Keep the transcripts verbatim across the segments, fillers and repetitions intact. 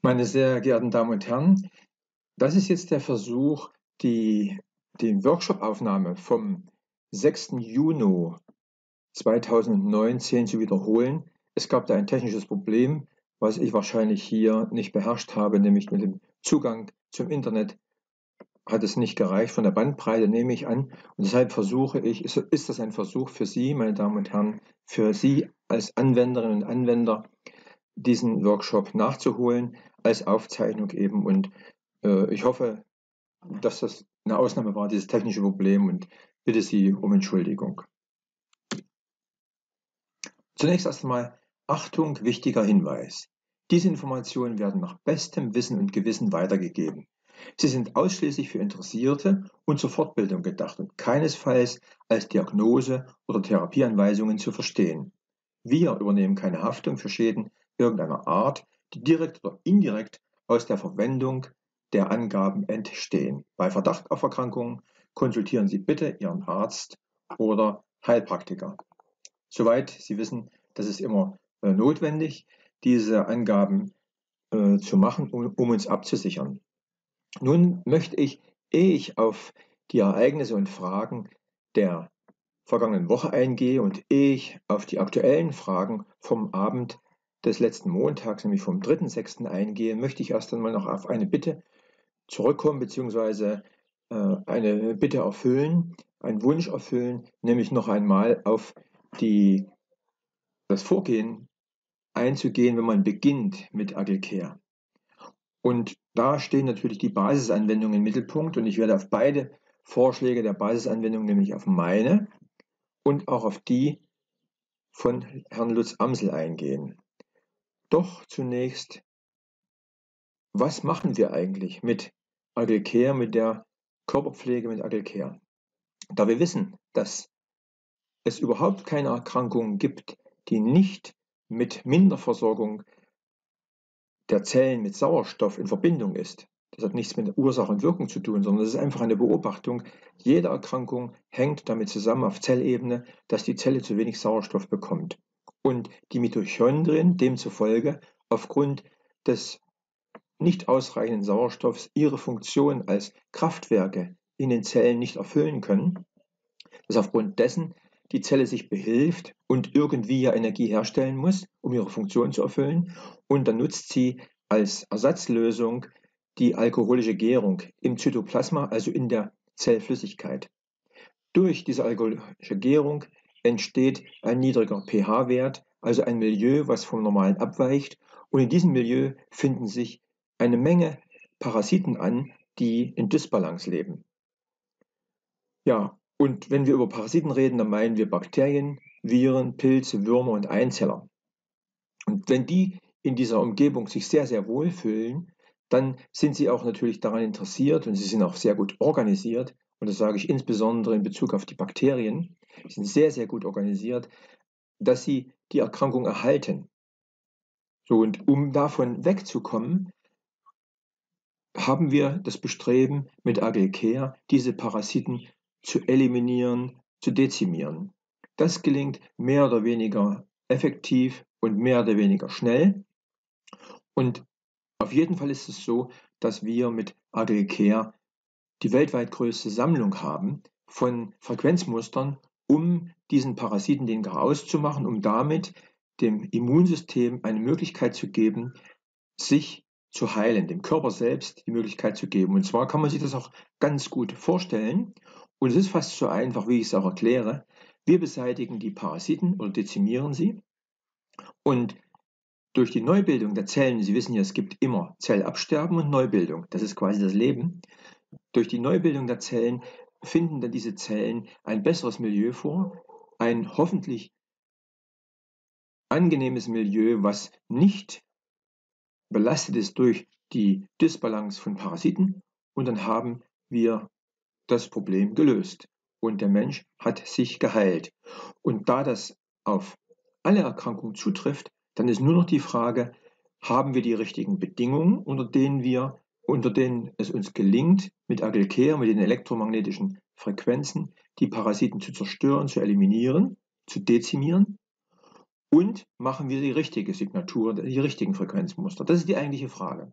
Meine sehr geehrten Damen und Herren, das ist jetzt der Versuch, die, die Workshop-Aufnahme vom sechsten Juni zweitausendneunzehn zu wiederholen. Es gab da ein technisches Problem, was ich wahrscheinlich hier nicht beherrscht habe, nämlich mit dem Zugang zum Internet hat es nicht gereicht, von der Bandbreite nehme ich an. Und deshalb versuche ich, ist, ist das ein Versuch für Sie, meine Damen und Herren, für Sie als Anwenderinnen und Anwender, diesen Workshop nachzuholen, als Aufzeichnung eben. Und äh, ich hoffe, dass das eine Ausnahme war, dieses technische Problem, und bitte Sie um Entschuldigung. Zunächst erst einmal Achtung, wichtiger Hinweis. Diese Informationen werden nach bestem Wissen und Gewissen weitergegeben. Sie sind ausschließlich für Interessierte und zur Fortbildung gedacht und keinesfalls als Diagnose oder Therapieanweisungen zu verstehen. Wir übernehmen keine Haftung für Schäden irgendeiner Art, die direkt oder indirekt aus der Verwendung der Angaben entstehen. Bei Verdacht auf Erkrankungen konsultieren Sie bitte Ihren Arzt oder Heilpraktiker. Soweit Sie wissen, das ist immer äh, notwendig, diese Angaben äh, zu machen, um, um uns abzusichern. Nun möchte ich, ehe ich auf die Ereignisse und Fragen der vergangenen Woche eingehe und ehe ich auf die aktuellen Fragen vom Abend des letzten Montags, nämlich vom dritten sechsten eingehe, möchte ich erst einmal noch auf eine Bitte zurückkommen, beziehungsweise äh, eine Bitte erfüllen, einen Wunsch erfüllen, nämlich noch einmal auf die, das Vorgehen einzugehen, wenn man beginnt mit Agilcare. Und da stehen natürlich die Basisanwendungen im Mittelpunkt, und ich werde auf beide Vorschläge der Basisanwendung, nämlich auf meine und auch auf die von Herrn Lutz Amsel eingehen. Doch zunächst, was machen wir eigentlich mit Agilcare, mit der Körperpflege mit Agilcare? Da wir wissen, dass es überhaupt keine Erkrankungen gibt, die nicht mit Minderversorgung der Zellen mit Sauerstoff in Verbindung ist. Das hat nichts mit Ursache und Wirkung zu tun, sondern das ist einfach eine Beobachtung. Jede Erkrankung hängt damit zusammen auf Zellebene, dass die Zelle zu wenig Sauerstoff bekommt. Und die Mitochondrien demzufolge aufgrund des nicht ausreichenden Sauerstoffs ihre Funktion als Kraftwerke in den Zellen nicht erfüllen können, dass aufgrund dessen die Zelle sich behilft und irgendwie ja Energie herstellen muss, um ihre Funktion zu erfüllen. Und dann nutzt sie als Ersatzlösung die alkoholische Gärung im Zytoplasma, also in der Zellflüssigkeit. Durch diese alkoholische Gärung entsteht ein niedriger pH-Wert, also ein Milieu, was vom Normalen abweicht. Und in diesem Milieu finden sich eine Menge Parasiten an, die in Dysbalance leben. Ja, und wenn wir über Parasiten reden, dann meinen wir Bakterien, Viren, Pilze, Würmer und Einzeller. Und wenn die in dieser Umgebung sich sehr, sehr wohlfühlen, dann sind sie auch natürlich daran interessiert, und sie sind auch sehr gut organisiert, und das sage ich insbesondere in Bezug auf die Bakterien, sind sehr, sehr gut organisiert, dass sie die Erkrankung erhalten. So, und um davon wegzukommen, haben wir das Bestreben, mit Agilcare diese Parasiten zu eliminieren, zu dezimieren. Das gelingt mehr oder weniger effektiv und mehr oder weniger schnell. Und auf jeden Fall ist es so, dass wir mit Agilcare die weltweit größte Sammlung haben von Frequenzmustern, um diesen Parasiten den Garaus zu machen, um damit dem Immunsystem eine Möglichkeit zu geben, sich zu heilen, dem Körper selbst die Möglichkeit zu geben. Und zwar kann man sich das auch ganz gut vorstellen. Und es ist fast so einfach, wie ich es auch erkläre. Wir beseitigen die Parasiten oder dezimieren sie. Und durch die Neubildung der Zellen, Sie wissen ja, es gibt immer Zellabsterben und Neubildung. Das ist quasi das Leben. Durch die Neubildung der Zellen finden dann diese Zellen ein besseres Milieu vor, ein hoffentlich angenehmes Milieu, was nicht belastet ist durch die Dysbalance von Parasiten, und dann haben wir das Problem gelöst und der Mensch hat sich geheilt. Und da das auf alle Erkrankungen zutrifft, dann ist nur noch die Frage, haben wir die richtigen Bedingungen, unter denen wir, unter denen es uns gelingt, mit Agilcare, mit den elektromagnetischen Frequenzen, die Parasiten zu zerstören, zu eliminieren, zu dezimieren, Und machen wir die richtige Signatur, die richtigen Frequenzmuster? Das ist die eigentliche Frage.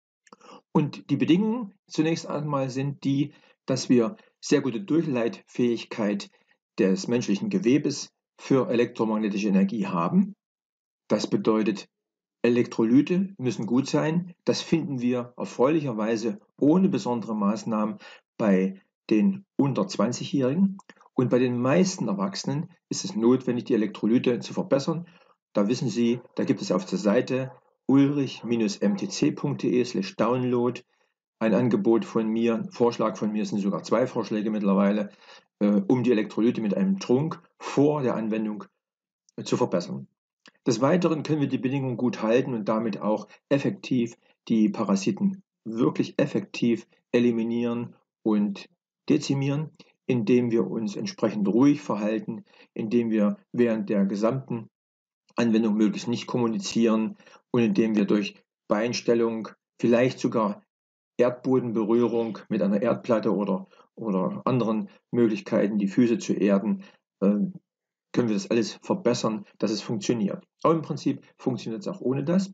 Und die Bedingungen zunächst einmal sind die, dass wir sehr gute Durchleitfähigkeit des menschlichen Gewebes für elektromagnetische Energie haben. Das bedeutet, Elektrolyte müssen gut sein. Das finden wir erfreulicherweise ohne besondere Maßnahmen bei den unter zwanzigjährigen. Und bei den meisten Erwachsenen ist es notwendig, die Elektrolyte zu verbessern. Da wissen Sie, da gibt es auf der Seite ulrich m t c punkt d e slash download ein Angebot von mir, ein Vorschlag von mir, es sind sogar zwei Vorschläge mittlerweile, äh, um die Elektrolyte mit einem Trunk vor der Anwendung äh, zu verbessern. Des Weiteren können wir die Bedingungen gut halten und damit auch effektiv die Parasiten wirklich effektiv eliminieren und dezimieren, indem wir uns entsprechend ruhig verhalten, indem wir während der gesamten Anwendung möglichst nicht kommunizieren und indem wir durch Beinstellung, vielleicht sogar Erdbodenberührung mit einer Erdplatte oder, oder anderen Möglichkeiten, die Füße zu erden, äh, können wir das alles verbessern, dass es funktioniert. Aber im Prinzip funktioniert es auch ohne das,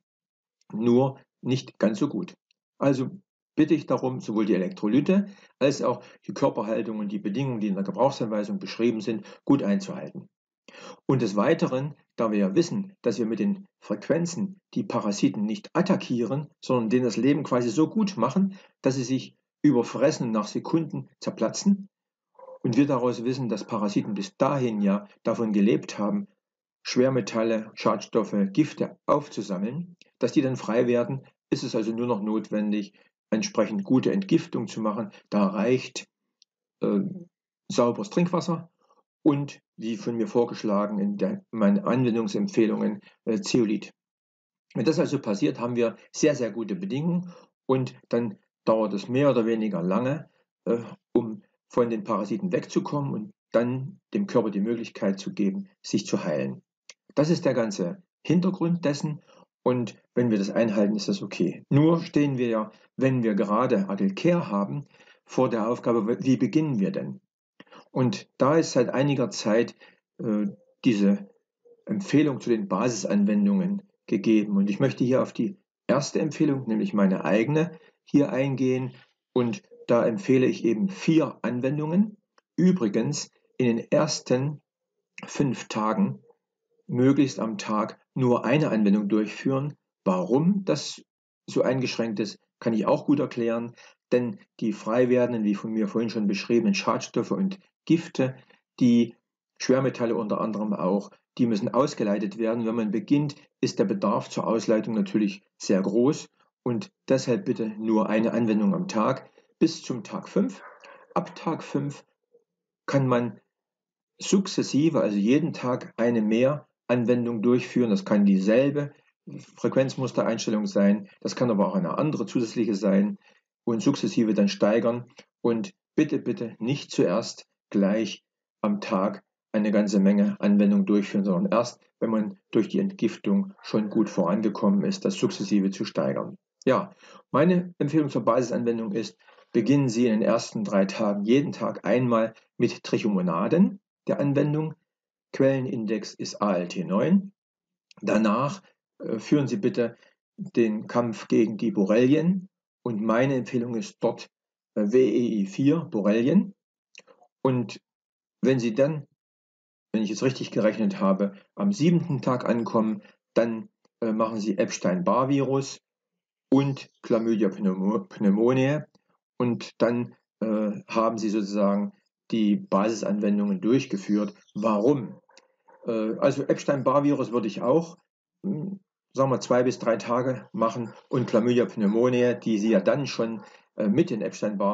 nur nicht ganz so gut. Also bitte ich darum, sowohl die Elektrolyte als auch die Körperhaltung und die Bedingungen, die in der Gebrauchsanweisung beschrieben sind, gut einzuhalten. Und des Weiteren, da wir ja wissen, dass wir mit den Frequenzen die Parasiten nicht attackieren, sondern denen das Leben quasi so gut machen, dass sie sich überfressen und nach Sekunden zerplatzen, und wir daraus wissen, dass Parasiten bis dahin ja davon gelebt haben, Schwermetalle, Schadstoffe, Gifte aufzusammeln, dass die dann frei werden, ist es also nur noch notwendig, entsprechend gute Entgiftung zu machen. Da reicht äh, sauberes Trinkwasser und, wie von mir vorgeschlagen in der, meinen Anwendungsempfehlungen, äh, Zeolit. Wenn das also passiert, haben wir sehr, sehr gute Bedingungen und dann dauert es mehr oder weniger lange, äh, um von den Parasiten wegzukommen und dann dem Körper die Möglichkeit zu geben, sich zu heilen. Das ist der ganze Hintergrund dessen und wenn wir das einhalten, ist das okay. Nur stehen wir ja, wenn wir gerade Adult Care haben, vor der Aufgabe, wie beginnen wir denn? Und da ist seit einiger Zeit äh, diese Empfehlung zu den Basisanwendungen gegeben. Und ich möchte hier auf die erste Empfehlung, nämlich meine eigene, hier eingehen. Und da empfehle ich eben vier Anwendungen. Übrigens in den ersten fünf Tagen möglichst am Tag nur eine Anwendung durchführen. Warum das so eingeschränkt ist, kann ich auch gut erklären. Denn die frei werdenden, wie von mir vorhin schon beschriebenen Schadstoffe und Gifte, die Schwermetalle unter anderem auch, die müssen ausgeleitet werden. Wenn man beginnt, ist der Bedarf zur Ausleitung natürlich sehr groß und deshalb bitte nur eine Anwendung am Tag bis zum Tag fünf. Ab Tag fünf kann man sukzessive, also jeden Tag eine mehr Anwendung durchführen. Das kann dieselbe Frequenzmustereinstellung sein, das kann aber auch eine andere zusätzliche sein und sukzessive dann steigern. Und bitte, bitte nicht zuerst gleich am Tag eine ganze Menge Anwendung durchführen, sondern erst, wenn man durch die Entgiftung schon gut vorangekommen ist, das sukzessive zu steigern. Ja, meine Empfehlung zur Basisanwendung ist, beginnen Sie in den ersten drei Tagen jeden Tag einmal mit Trichomonaden der Anwendung. Quellenindex ist A L T neun. Danach äh, führen Sie bitte den Kampf gegen die Borrelien und meine Empfehlung ist dort äh, W E I vier Borrelien. Und wenn Sie dann, wenn ich es richtig gerechnet habe, am siebten Tag ankommen, dann äh, machen Sie Epstein-Barr-Virus und Chlamydia pneumoniae und dann äh, haben Sie sozusagen die Basisanwendungen durchgeführt. Warum? Äh, also Epstein-Barr-Virus würde ich auch, hm, sagen wir, zwei bis drei Tage machen und Chlamydia pneumoniae, die Sie ja dann schon äh, mit den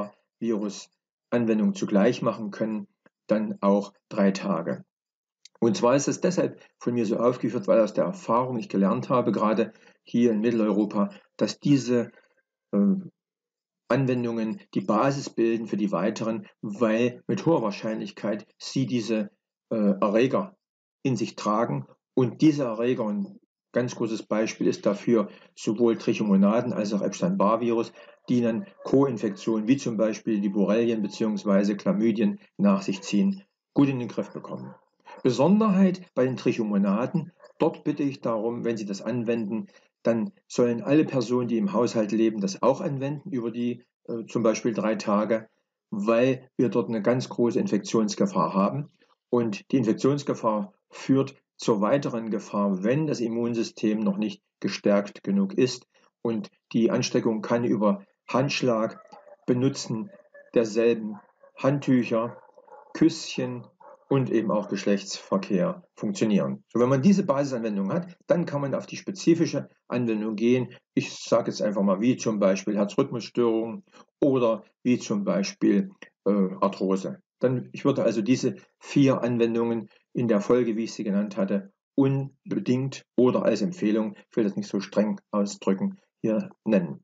Epstein-Barr-Virus-Anwendungen zugleich machen können, dann auch drei Tage. Und zwar ist es deshalb von mir so aufgeführt, weil aus der Erfahrung ich gelernt habe, gerade hier in Mitteleuropa, dass diese äh, Anwendungen die Basis bilden für die weiteren, weil mit hoher Wahrscheinlichkeit sie diese äh, Erreger in sich tragen und diese Erreger, ein ganz großes Beispiel ist dafür sowohl Trichomonaden als auch Epstein-Barr-Virus, die dann Co-Infektionen wie zum Beispiel die Borrelien bzw. Chlamydien nach sich ziehen, gut in den Griff bekommen. Besonderheit bei den Trichomonaden Dort bitte ich darum, wenn Sie das anwenden, dann sollen alle Personen, die im Haushalt leben, das auch anwenden über die äh, zum Beispiel drei Tage, weil wir dort eine ganz große Infektionsgefahr haben. Und die Infektionsgefahr führt zur weiteren Gefahr, wenn das Immunsystem noch nicht gestärkt genug ist. Und die Ansteckung kann über Handschlag, Benutzen derselben Handtücher, Küsschen und eben auch Geschlechtsverkehr funktionieren. So, wenn man diese Basisanwendung hat, dann kann man auf die spezifische Anwendung gehen. Ich sage jetzt einfach mal, wie zum Beispiel Herzrhythmusstörungen oder wie zum Beispiel äh, Arthrose. Dann, ich würde also diese vier Anwendungen in der Folge, wie ich sie genannt hatte, unbedingt oder als Empfehlung, ich will das nicht so streng ausdrücken, hier nennen.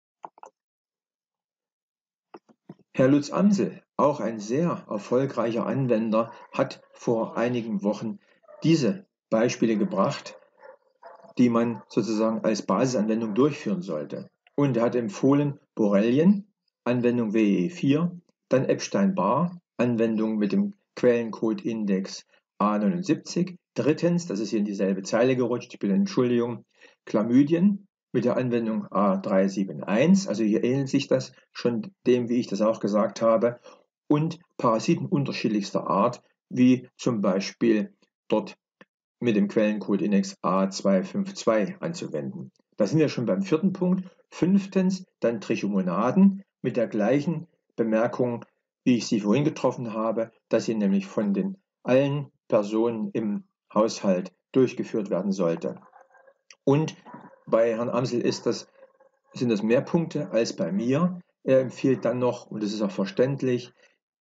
Herr Lutz Amsel, auch ein sehr erfolgreicher Anwender, hat vor einigen Wochen diese Beispiele gebracht, die man sozusagen als Basisanwendung durchführen sollte. Und er hat empfohlen Borrelien, Anwendung W E vier, dann Epstein-Barr, Anwendung mit dem Quellencode-Index A neunundsiebzig. Drittens, das ist hier in dieselbe Zeile gerutscht, ich bitte Entschuldigung, Chlamydien mit der Anwendung A drei sieben eins, also hier ähnelt sich das schon dem, wie ich das auch gesagt habe, und Parasiten unterschiedlichster Art, wie zum Beispiel dort mit dem Quellencode-Index A zwei fünf zwei anzuwenden. Da sind wir schon beim vierten Punkt. Fünftens, dann Trichomonaden mit der gleichen Bemerkung, wie ich sie vorhin getroffen habe, dass sie nämlich von den allen Personen im Haushalt durchgeführt werden sollte. Und bei Herrn Amsel ist das, sind das mehr Punkte als bei mir. Er empfiehlt dann noch, und das ist auch verständlich,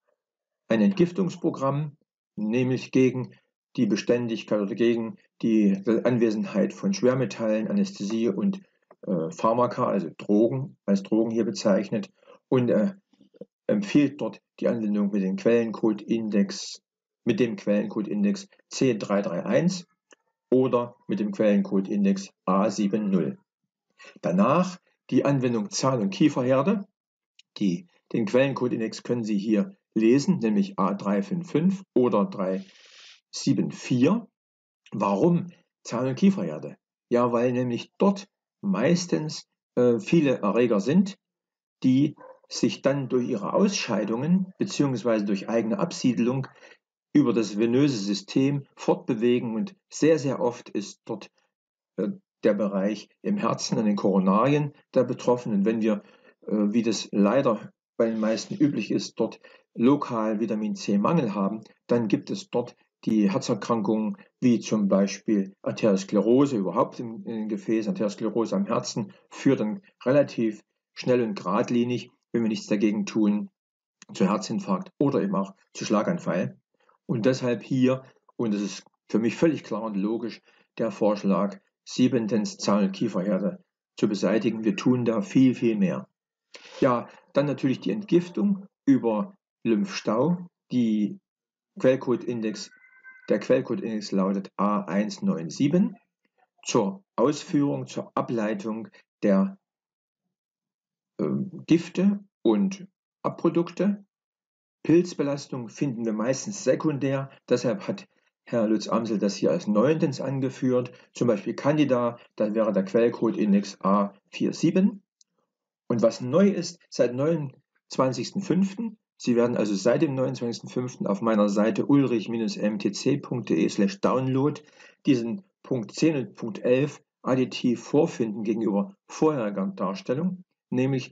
ein Entgiftungsprogramm, nämlich gegen die Beständigkeit oder gegen die Anwesenheit von Schwermetallen, Anästhesie und äh, Pharmaka, also Drogen, als Drogen hier bezeichnet. Und er empfiehlt dort die Anwendung mit dem Quellencode-Index, mit dem Quellencode-Index C drei drei eins oder mit dem Quellencode-Index A siebzig. Danach die Anwendung Zahl- und Kieferherde. Die, den Quellencode-Index können Sie hier lesen, nämlich A drei fünf fünf oder drei sieben vier. Warum Zahl- und Kieferherde? Ja, weil nämlich dort meistens äh, viele Erreger sind, die sich dann durch ihre Ausscheidungen bzw. durch eigene Absiedelung über das venöse System fortbewegen und sehr, sehr oft ist dort äh, der Bereich im Herzen, an den Koronarien der Betroffenen. Wenn wir, äh, wie das leider bei den meisten üblich ist, dort lokal Vitamin C-Mangel haben, dann gibt es dort die Herzerkrankungen wie zum Beispiel Arteriosklerose überhaupt im, im Gefäß, Arteriosklerose am Herzen führt dann relativ schnell und geradlinig, wenn wir nichts dagegen tun, zu Herzinfarkt oder eben auch zu Schlaganfall. Und deshalb hier, und das ist für mich völlig klar und logisch, der Vorschlag, siebentens Zahl- und Kieferherde zu beseitigen. Wir tun da viel, viel mehr. Ja, dann natürlich die Entgiftung über Lymphstau. Die Quellcode-Index, der Quellcode-Index lautet A eins neun sieben zur Ausführung, zur Ableitung der äh, Gifte und Abprodukte. Pilzbelastung finden wir meistens sekundär, deshalb hat Herr Lutz Amsel das hier als neuntens angeführt, zum Beispiel Candida, da wäre der Quellcode-Index A siebenundvierzig. Und was neu ist, seit neunundzwanzigsten fünften, Sie werden also seit dem neunundzwanzigsten fünften auf meiner Seite ulrich m t c punkt d e slash download diesen Punkt zehn und Punkt elf additiv vorfinden gegenüber vorheriger Darstellung, nämlich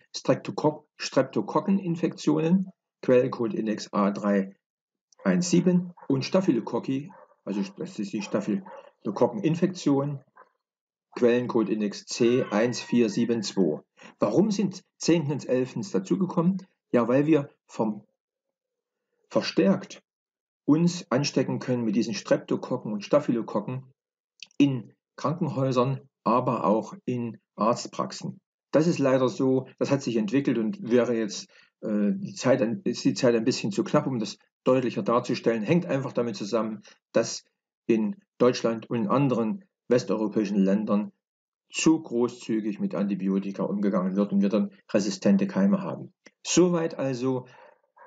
Streptokokkeninfektionen, Quellencode-Index A drei eins sieben und Staphylokokki, also das ist die Staphylokokkeninfektion, Quellencode-Index C eins vier sieben zwei. Warum sind zehnten und elften dazugekommen? Ja, weil wir vom verstärkt uns anstecken können mit diesen Streptokokken und Staphylokokken in Krankenhäusern, aber auch in Arztpraxen. Das ist leider so, das hat sich entwickelt und wäre jetzt äh, die Zeit, ist die Zeit ein bisschen zu knapp, um das deutlicher darzustellen, hängt einfach damit zusammen, dass in Deutschland und in anderen westeuropäischen Ländern zu großzügig mit Antibiotika umgegangen wird und wir dann resistente Keime haben. Soweit also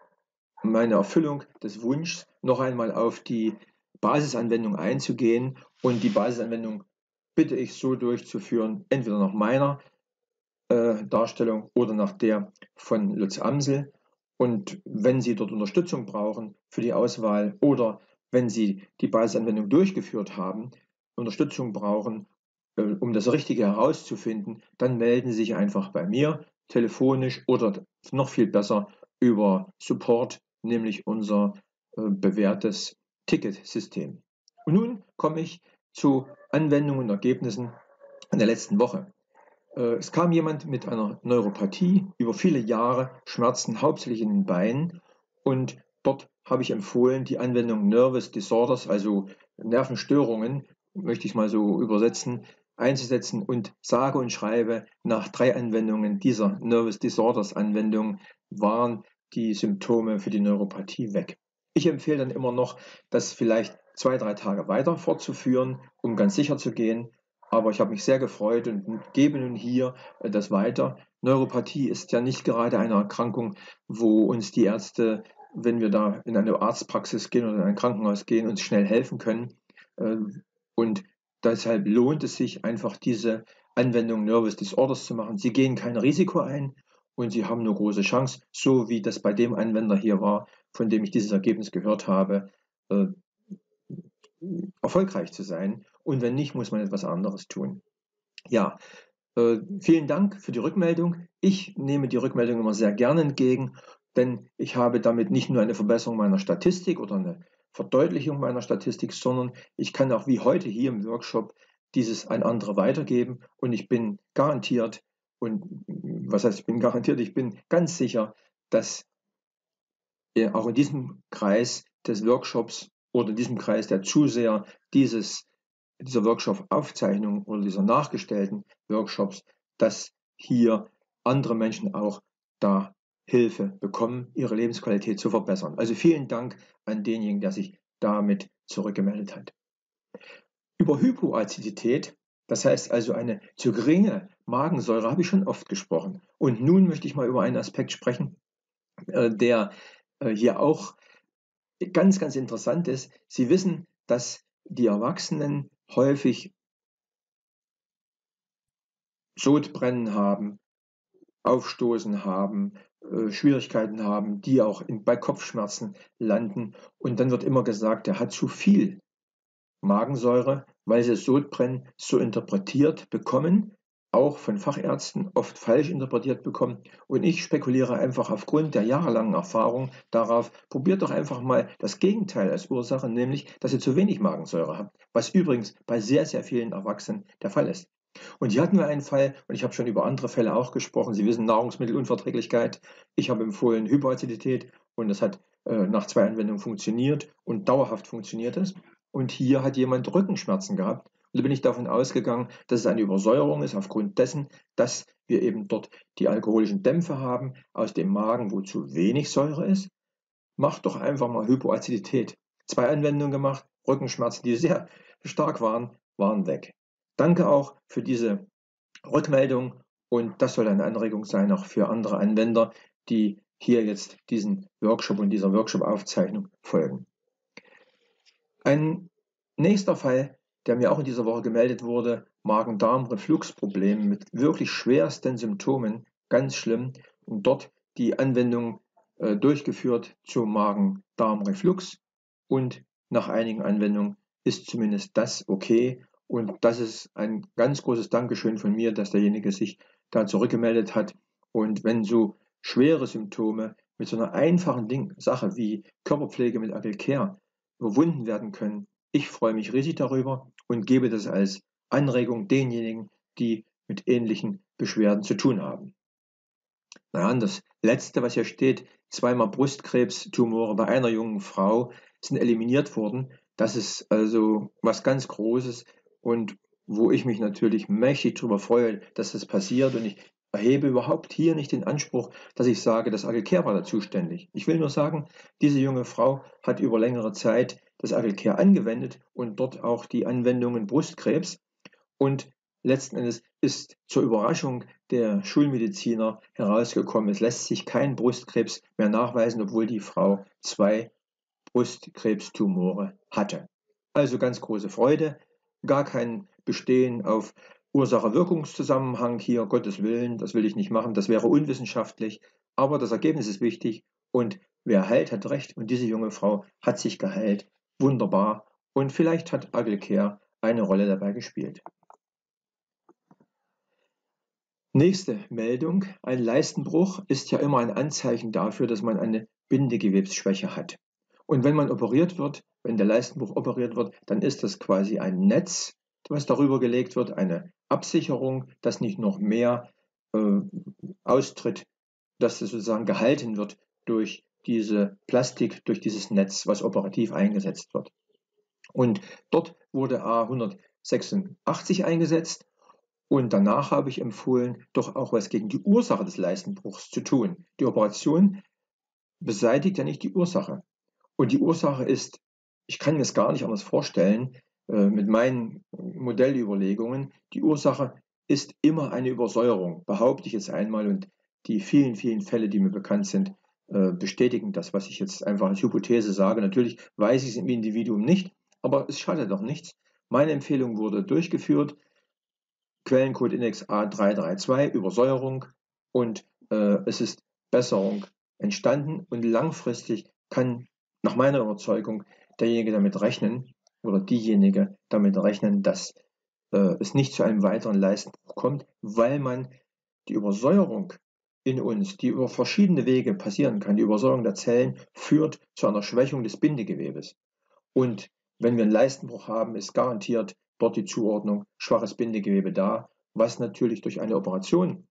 meine Erfüllung des Wunschs, noch einmal auf die Basisanwendung einzugehen Und die Basisanwendung bitte ich so durchzuführen, entweder nach meiner äh, Darstellung oder nach der von Lutz Amsel. Und wenn Sie dort Unterstützung brauchen für die Auswahl oder wenn Sie die Basisanwendung durchgeführt haben, Unterstützung brauchen, äh, um das Richtige herauszufinden, dann melden Sie sich einfach bei mir telefonisch oder noch viel besser über Support, nämlich unser äh, bewährtes Ticketsystem. Und nun komme ich zu Anwendungen und Ergebnissen in der letzten Woche. Es kam jemand mit einer Neuropathie, über viele Jahre Schmerzen, hauptsächlich in den Beinen. Und dort habe ich empfohlen, die Anwendung Nervous Disorders, also Nervenstörungen, möchte ich mal so übersetzen, einzusetzen und sage und schreibe, nach drei Anwendungen dieser Nervous Disorders Anwendung waren die Symptome für die Neuropathie weg. Ich empfehle dann immer noch, das vielleicht zwei, drei Tage weiter fortzuführen, um ganz sicher zu gehen. Aber ich habe mich sehr gefreut und gebe nun hier das weiter. Neuropathie ist ja nicht gerade eine Erkrankung, wo uns die Ärzte, wenn wir da in eine Arztpraxis gehen oder in ein Krankenhaus gehen, uns schnell helfen können. Und deshalb lohnt es sich einfach, diese Anwendung Nervous Disorders zu machen. Sie gehen kein Risiko ein und Sie haben eine große Chance, so wie das bei dem Anwender hier war, von dem ich dieses Ergebnis gehört habe, erfolgreich zu sein. Und wenn nicht, muss man etwas anderes tun. Ja, äh, vielen Dank für die Rückmeldung. Ich nehme die Rückmeldung immer sehr gerne entgegen, denn ich habe damit nicht nur eine Verbesserung meiner Statistik oder eine Verdeutlichung meiner Statistik, sondern ich kann auch wie heute hier im Workshop dieses an andere weitergeben und ich bin garantiert, und was heißt, ich bin garantiert, ich bin ganz sicher, dass auch in diesem Kreis des Workshops oder in diesem Kreis der Zuseher dieses, dieser Workshop-Aufzeichnung oder dieser nachgestellten Workshops, dass hier andere Menschen auch da Hilfe bekommen, ihre Lebensqualität zu verbessern. Also vielen Dank an denjenigen, der sich damit zurückgemeldet hat. Über Hypoazidität, das heißt also eine zu geringe Magensäure, habe ich schon oft gesprochen. Und nun möchte ich mal über einen Aspekt sprechen, der hier auch ganz, ganz interessant ist. Sie wissen, dass die Erwachsenen häufig Sodbrennen haben, Aufstoßen haben, äh, Schwierigkeiten haben, die auch in, bei Kopfschmerzen landen. Und dann wird immer gesagt, der hat zu viel Magensäure, weil sie Sodbrennen so interpretiert bekommen, auch von Fachärzten oft falsch interpretiert bekommen. Und ich spekuliere einfach aufgrund der jahrelangen Erfahrung darauf, probiert doch einfach mal das Gegenteil als Ursache, nämlich, dass ihr zu wenig Magensäure habt, was übrigens bei sehr, sehr vielen Erwachsenen der Fall ist. Und hier hatten wir einen Fall, und ich habe schon über andere Fälle auch gesprochen. Sie wissen, Nahrungsmittelunverträglichkeit. Ich habe empfohlen Hypoacidität und das hat äh, nach zwei Anwendungen funktioniert und dauerhaft funktioniert es. Und hier hat jemand Rückenschmerzen gehabt. Und da bin ich davon ausgegangen, dass es eine Übersäuerung ist, aufgrund dessen, dass wir eben dort die alkoholischen Dämpfe haben aus dem Magen, wo zu wenig Säure ist. Macht doch einfach mal Hypoacidität. Zwei Anwendungen gemacht, Rückenschmerzen, die sehr stark waren, waren weg. Danke auch für diese Rückmeldung und das soll eine Anregung sein, auch für andere Anwender, die hier jetzt diesen Workshop und dieser Workshop-Aufzeichnung folgen. Ein nächster Fall, der mir auch in dieser Woche gemeldet wurde, Magen-Darm-Reflux-Problem mit wirklich schwersten Symptomen, ganz schlimm, und dort die Anwendung äh, durchgeführt zum Magen-Darm-Reflux und nach einigen Anwendungen ist zumindest das okay und das ist ein ganz großes Dankeschön von mir, dass derjenige sich da zurückgemeldet hat und wenn so schwere Symptome mit so einer einfachen Ding, Sache wie Körperpflege mit Agilcare überwunden werden können. Ich freue mich riesig darüber und gebe das als Anregung denjenigen, die mit ähnlichen Beschwerden zu tun haben. Naja, und das Letzte, was hier steht, zweimal Brustkrebstumore bei einer jungen Frau sind eliminiert worden. Das ist also was ganz Großes und wo ich mich natürlich mächtig darüber freue, dass das passiert und ich erhebe überhaupt hier nicht den Anspruch, dass ich sage, das Agilcare war da zuständig. Ich will nur sagen, diese junge Frau hat über längere Zeit das Agilcare angewendet und dort auch die Anwendungen Brustkrebs und letzten Endes ist zur Überraschung der Schulmediziner herausgekommen, es lässt sich kein Brustkrebs mehr nachweisen, obwohl die Frau zwei Brustkrebstumore hatte. Also ganz große Freude. gar kein Bestehen auf Ursache-Wirkungszusammenhang hier, Gottes Willen, das will ich nicht machen, das wäre unwissenschaftlich, aber das Ergebnis ist wichtig und wer heilt, hat recht und diese junge Frau hat sich geheilt, wunderbar und vielleicht hat Agilcare eine Rolle dabei gespielt. Nächste Meldung, ein Leistenbruch ist ja immer ein Anzeichen dafür, dass man eine Bindegewebsschwäche hat. Und wenn man operiert wird, wenn der Leistenbruch operiert wird, dann ist das quasi ein Netz, was darüber gelegt wird, eine Absicherung, dass nicht noch mehr äh, austritt, dass es sozusagen gehalten wird durch diese Plastik, durch dieses Netz, was operativ eingesetzt wird. Und dort wurde A hundertsechsundachtzig eingesetzt und danach habe ich empfohlen, doch auch was gegen die Ursache des Leistenbruchs zu tun. Die Operation beseitigt ja nicht die Ursache. Und die Ursache ist, ich kann mir es gar nicht anders vorstellen, äh, mit meinen Modellüberlegungen, die Ursache ist immer eine Übersäuerung, behaupte ich jetzt einmal. Und die vielen, vielen Fälle, die mir bekannt sind, äh, bestätigen das, was ich jetzt einfach als Hypothese sage. Natürlich weiß ich es im Individuum nicht, aber es schadet doch nichts. Meine Empfehlung wurde durchgeführt. Quellencode Index A drei drei zwei, Übersäuerung und äh, es ist Besserung entstanden und langfristig kann nach meiner Überzeugung derjenige damit rechnen oder diejenige damit rechnen, dass äh, es nicht zu einem weiteren Leistenbruch kommt, weil man die Übersäuerung in uns, die über verschiedene Wege passieren kann, die Übersäuerung der Zellen führt zu einer Schwächung des Bindegewebes. Und wenn wir einen Leistenbruch haben, ist garantiert dort die Zuordnung schwaches Bindegewebe da, was natürlich durch eine Operation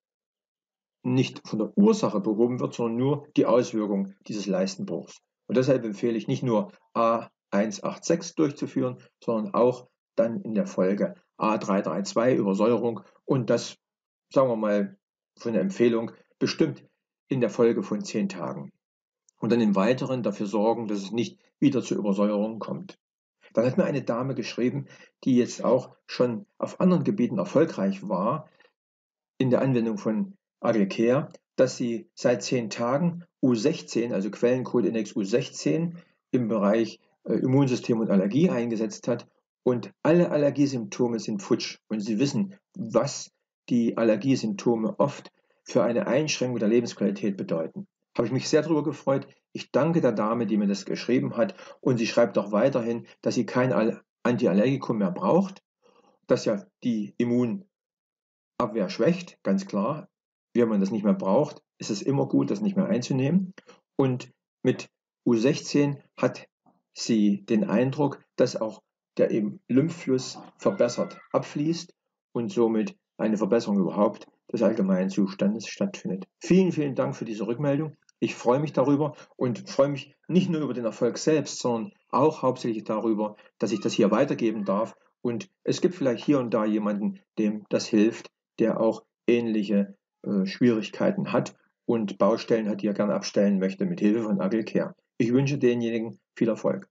nicht von der Ursache behoben wird, sondern nur die Auswirkung dieses Leistenbruchs. Und deshalb empfehle ich nicht nur A hundertsechsundachtzig durchzuführen, sondern auch dann in der Folge A drei drei zwei, Übersäuerung und das, sagen wir mal, von der Empfehlung bestimmt in der Folge von zehn Tagen. Und dann im Weiteren dafür sorgen, dass es nicht wieder zur Übersäuerung kommt. Dann hat mir eine Dame geschrieben, die jetzt auch schon auf anderen Gebieten erfolgreich war in der Anwendung von Agilcare, dass sie seit zehn Tagen U sechzehn, also Quellencode Index U sechzehn, im Bereich äh, Immunsystem und Allergie eingesetzt hat und alle Allergiesymptome sind futsch. Und Sie wissen, was die Allergiesymptome oft für eine Einschränkung der Lebensqualität bedeuten. Habe ich mich sehr darüber gefreut. Ich danke der Dame, die mir das geschrieben hat. Und sie schreibt auch weiterhin, dass sie kein Antiallergikum mehr braucht, dass ja die Immunabwehr schwächt, ganz klar. Wenn man das nicht mehr braucht, ist es immer gut, das nicht mehr einzunehmen. Und mit U sechzehn hat sie den Eindruck, dass auch der Lymphfluss verbessert abfließt und somit eine Verbesserung überhaupt des allgemeinen Zustandes stattfindet. Vielen, vielen Dank für diese Rückmeldung. Ich freue mich darüber und freue mich nicht nur über den Erfolg selbst, sondern auch hauptsächlich darüber, dass ich das hier weitergeben darf. Und es gibt vielleicht hier und da jemanden, dem das hilft, der auch ähnliche äh, Schwierigkeiten hat und Baustellen hat, die er gerne abstellen möchte mit Hilfe von Agilcare. Ich wünsche denjenigen viel Erfolg.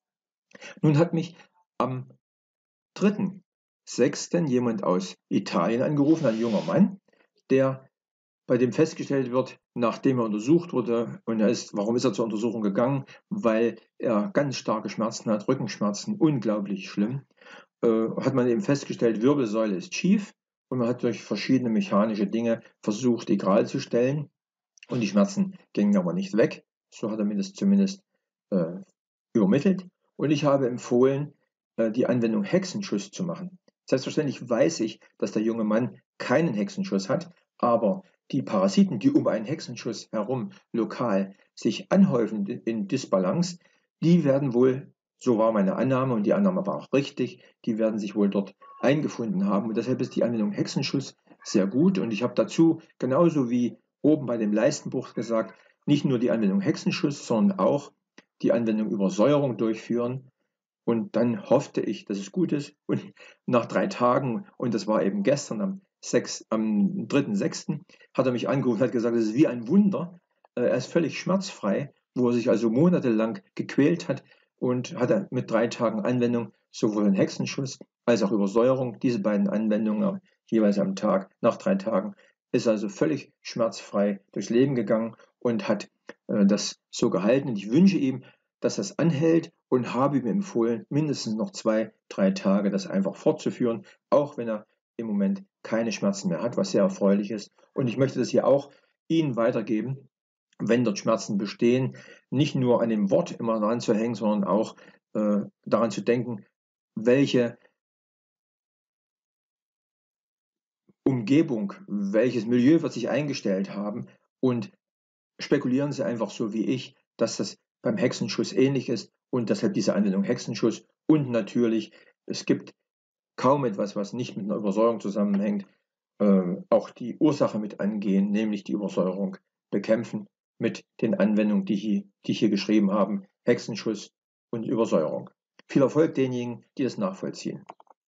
Nun hat mich am dritten sechsten jemand aus Italien angerufen, ein junger Mann, der bei dem festgestellt wird, nachdem er untersucht wurde, und er ist, warum ist er zur Untersuchung gegangen? Weil er ganz starke Schmerzen hat, Rückenschmerzen, unglaublich schlimm, äh, hat man eben festgestellt, Wirbelsäule ist schief und man hat durch verschiedene mechanische Dinge versucht, die gerade zu stellen und die Schmerzen gingen aber nicht weg. So hat er mir das zumindest äh, übermittelt. Und ich habe empfohlen, äh, die Anwendung Hexenschuss zu machen. Selbstverständlich weiß ich, dass der junge Mann keinen Hexenschuss hat, aber die Parasiten, die um einen Hexenschuss herum lokal sich anhäufen in Disbalance, die werden wohl, so war meine Annahme und die Annahme war auch richtig, die werden sich wohl dort eingefunden haben. Und deshalb ist die Anwendung Hexenschuss sehr gut. Und ich habe dazu, genauso wie oben bei dem Leistenbruch gesagt, nicht nur die Anwendung Hexenschuss, sondern auch die Anwendung Übersäuerung durchführen. Und dann hoffte ich, dass es gut ist. Und nach drei Tagen, und das war eben gestern am, am dritten sechsten, hat er mich angerufen und hat gesagt, das ist wie ein Wunder. Er ist völlig schmerzfrei, wo er sich also monatelang gequält hat und hat mit drei Tagen Anwendung sowohl einen Hexenschuss als auch Übersäuerung, diese beiden Anwendungen jeweils am Tag, nach drei Tagen, ist also völlig schmerzfrei durchs Leben gegangen und hat äh, das so gehalten. Und ich wünsche ihm dass das anhält und habe ihm empfohlen, mindestens noch zwei, drei Tage das einfach fortzuführen, auch wenn er im Moment keine Schmerzen mehr hat, was sehr erfreulich ist. Und ich möchte das hier auch Ihnen weitergeben, wenn dort Schmerzen bestehen, nicht nur an dem Wort immer dran zu hängen, sondern auch äh, daran zu denken, welche Umgebung, welches Milieu wird sich eingestellt haben, und spekulieren Sie einfach so wie ich, dass das beim Hexenschuss ähnlich ist und deshalb diese Anwendung Hexenschuss. Und natürlich, es gibt kaum etwas, was nicht mit einer Übersäuerung zusammenhängt, äh, auch die Ursache mit angehen, nämlich die Übersäuerung bekämpfen mit den Anwendungen, die, hier, die ich hier geschrieben habe, Hexenschuss und Übersäuerung. Viel Erfolg denjenigen, die das nachvollziehen.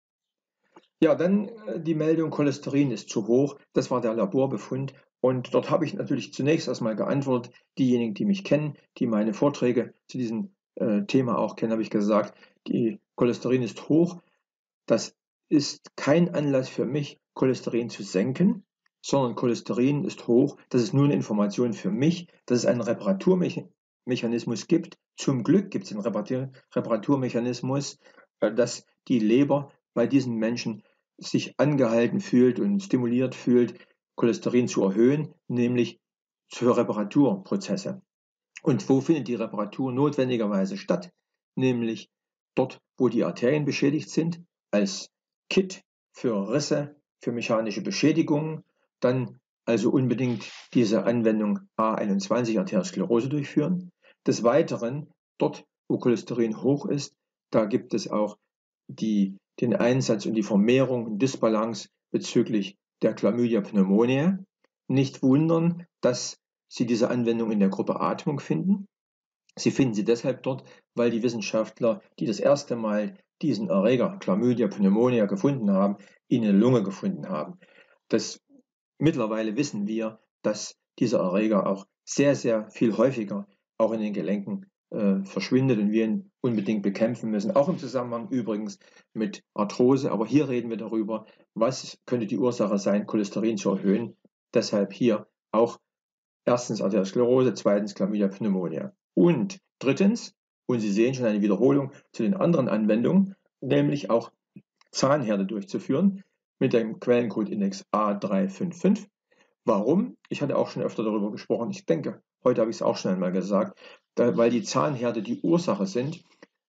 Ja, dann äh, die Meldung, Cholesterin ist zu hoch. Das war der Laborbefund. Und dort habe ich natürlich zunächst erstmal geantwortet. Diejenigen, die mich kennen, die meine Vorträge zu diesem äh, Thema auch kennen, habe ich gesagt, die Cholesterin ist hoch. Das ist kein Anlass für mich, Cholesterin zu senken, sondern Cholesterin ist hoch. Das ist nur eine Information für mich, dass es einen Reparaturmechanismus gibt. Zum Glück gibt es einen Reparatur Reparaturmechanismus, äh, dass die Leber bei diesen Menschen sich angehalten fühlt und stimuliert fühlt, Cholesterin zu erhöhen, nämlich für Reparaturprozesse. Und wo findet die Reparatur notwendigerweise statt? Nämlich dort, wo die Arterien beschädigt sind, als Kit für Risse, für mechanische Beschädigungen, dann also unbedingt diese Anwendung A einundzwanzig Arteriosklerose durchführen. Des Weiteren, dort, wo Cholesterin hoch ist, da gibt es auch die, den Einsatz und die Vermehrung und Disbalance bezüglich der Chlamydia pneumoniae. Nicht wundern, dass Sie diese Anwendung in der Gruppe Atmung finden. Sie finden sie deshalb dort, weil die Wissenschaftler, die das erste Mal diesen Erreger Chlamydia pneumoniae gefunden haben, ihn in der Lunge gefunden haben. Das, mittlerweile wissen wir, dass dieser Erreger auch sehr, sehr viel häufiger auch in den Gelenken äh, verschwindet und wir ihn unbedingt bekämpfen müssen, auch im Zusammenhang übrigens mit Arthrose. Aber hier reden wir darüber, was könnte die Ursache sein, Cholesterin zu erhöhen. Deshalb hier auch erstens Arteriosklerose, zweitens Chlamydia pneumoniae. Und drittens, und Sie sehen schon eine Wiederholung zu den anderen Anwendungen, nämlich auch Zahnherde durchzuführen mit dem Quellencode-Index A drei fünf fünf. Warum? Ich hatte auch schon öfter darüber gesprochen. Ich denke, heute habe ich es auch schon einmal gesagt, da, weil die Zahnherde die Ursache sind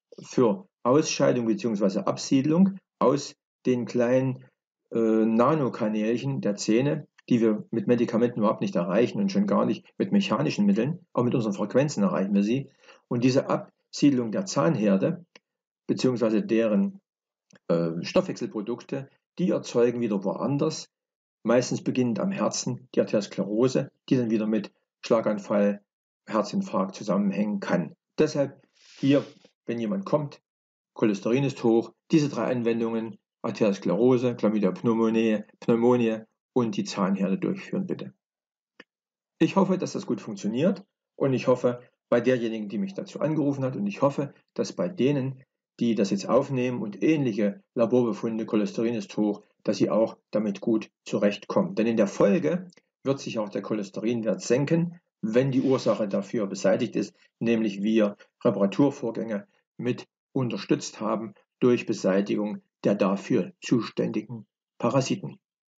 für Ausscheidung bzw. Absiedlung aus den kleinen äh, Nanokanälchen der Zähne, die wir mit Medikamenten überhaupt nicht erreichen und schon gar nicht mit mechanischen Mitteln, auch mit unseren Frequenzen erreichen wir sie. Und diese Absiedlung der Zahnherde bzw. deren äh, Stoffwechselprodukte, die erzeugen wieder woanders, meistens beginnend am Herzen, die Arteriosklerose, die dann wieder mit Schlaganfall, Herzinfarkt zusammenhängen kann. Deshalb hier, wenn jemand kommt, Cholesterin ist hoch, diese drei Anwendungen, Arteriosklerose, Chlamydia pneumoniae, Pneumonie und die Zahnherde durchführen, bitte. Ich hoffe, dass das gut funktioniert und ich hoffe, bei derjenigen, die mich dazu angerufen hat, und ich hoffe, dass bei denen, die das jetzt aufnehmen und ähnliche Laborbefunde, Cholesterin ist hoch, dass sie auch damit gut zurechtkommen. Denn in der Folge wird sich auch der Cholesterinwert senken, wenn die Ursache dafür beseitigt ist, nämlich wir Reparaturvorgänge mit unterstützt haben durch Beseitigung der dafür zuständigen Parasiten.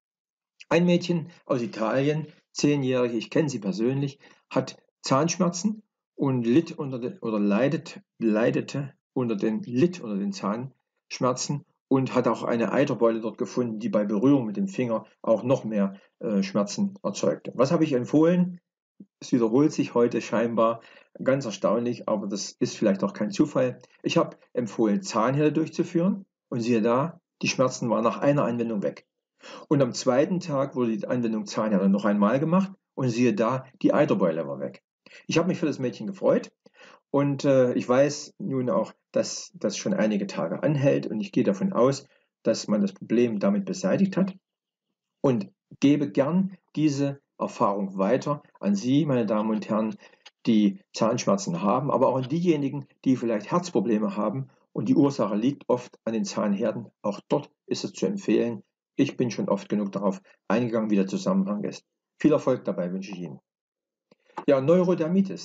Ein Mädchen aus Italien, zehnjährig, ich kenne sie persönlich, hat Zahnschmerzen und litt unter den, oder leidet, leidete unter den, litt unter den Zahnschmerzen und hat auch eine Eiterbeule dort gefunden, die bei Berührung mit dem Finger auch noch mehr äh, Schmerzen erzeugte. Was habe ich empfohlen? Es wiederholt sich heute scheinbar, ganz erstaunlich, aber das ist vielleicht auch kein Zufall. Ich habe empfohlen, Zahnherde durchzuführen und siehe da, die Schmerzen waren nach einer Anwendung weg. Und am zweiten Tag wurde die Anwendung Zahnherde noch einmal gemacht und siehe da, die Eiterbeule war weg. Ich habe mich für das Mädchen gefreut und äh, ich weiß nun auch, dass das schon einige Tage anhält und ich gehe davon aus, dass man das Problem damit beseitigt hat und gebe gern diese Erfahrung weiter an Sie, meine Damen und Herren, die Zahnschmerzen haben, aber auch an diejenigen, die vielleicht Herzprobleme haben und die Ursache liegt oft an den Zahnherden. Auch dort ist es zu empfehlen. Ich bin schon oft genug darauf eingegangen, wie der Zusammenhang ist. Viel Erfolg dabei wünsche ich Ihnen. Ja, Neurodermitis.